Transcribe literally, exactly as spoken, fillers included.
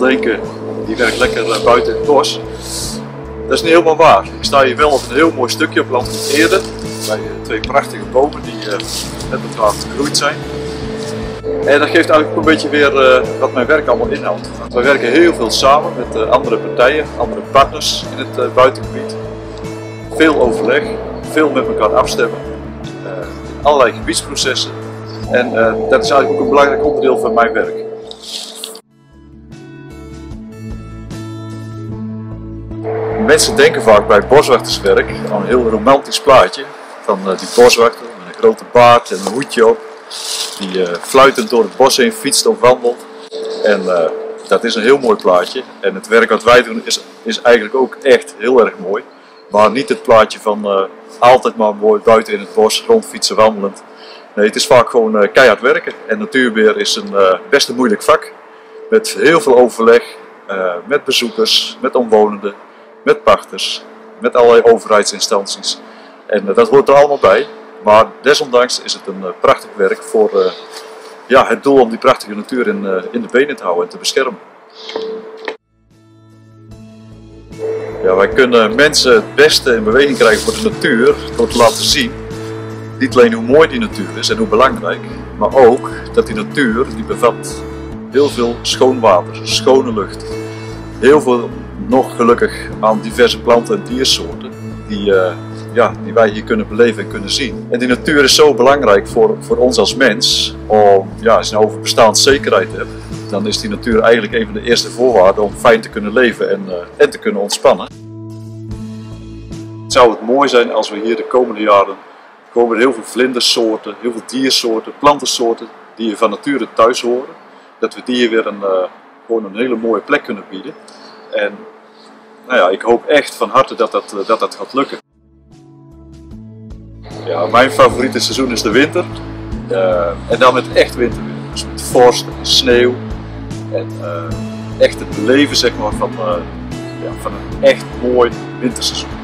denken, die werkt lekker buiten in het bos. Dat is niet helemaal waar. Ik sta hier wel op een heel mooi stukje op Landgoed Eerde, bij twee prachtige bomen die uh, met elkaar gegroeid zijn. En dat geeft eigenlijk ook een beetje weer uh, wat mijn werk allemaal inhoudt. Want wij werken heel veel samen met uh, andere partijen, andere partners in het uh, buitengebied. Veel overleg, veel met elkaar afstemmen, uh, in allerlei gebiedsprocessen. En uh, dat is eigenlijk ook een belangrijk onderdeel van mijn werk. Mensen denken vaak bij boswachterswerk aan een heel romantisch plaatje van uh, die boswachter met een grote baard en een hoedje op, die uh, fluitend door het bos heen fietst of wandelt. En uh, dat is een heel mooi plaatje. En het werk wat wij doen is, is eigenlijk ook echt heel erg mooi. Maar niet het plaatje van uh, altijd maar mooi buiten in het bos, rondfietsen, wandelend. Nee, het is vaak gewoon uh, keihard werken. En natuurbeheer is een uh, best een moeilijk vak. Met heel veel overleg, uh, met bezoekers, met omwonenden, met pachters, met allerlei overheidsinstanties. En uh, dat hoort er allemaal bij. Maar desondanks is het een uh, prachtig werk voor uh, ja, het doel om die prachtige natuur in, uh, in de benen te houden en te beschermen. Ja, wij kunnen mensen het beste in beweging krijgen voor de natuur door te laten zien, niet alleen hoe mooi die natuur is en hoe belangrijk, maar ook dat die natuur die bevat heel veel schoon water, schone lucht, heel veel nog gelukkig aan diverse planten en diersoorten die, uh, ja, die wij hier kunnen beleven en kunnen zien. En die natuur is zo belangrijk voor, voor ons als mens, om, ja, als je nou over bestaanszekerheid hebt, dan is die natuur eigenlijk een van de eerste voorwaarden om fijn te kunnen leven en, uh, en te kunnen ontspannen. Het zou het mooi zijn als we hier de komende jaren komen er heel veel vlindersoorten, heel veel diersoorten, plantensoorten die hier van nature thuis horen. Dat we die hier weer een, uh, gewoon een hele mooie plek kunnen bieden. En nou ja, ik hoop echt van harte dat dat, dat, dat gaat lukken. Ja, mijn favoriete seizoen is de winter. Uh, en dan met echt winterweer. Dus met vorst en sneeuw. En uh, echt het beleven zeg maar, van, uh, ja, van een echt mooi winterseizoen.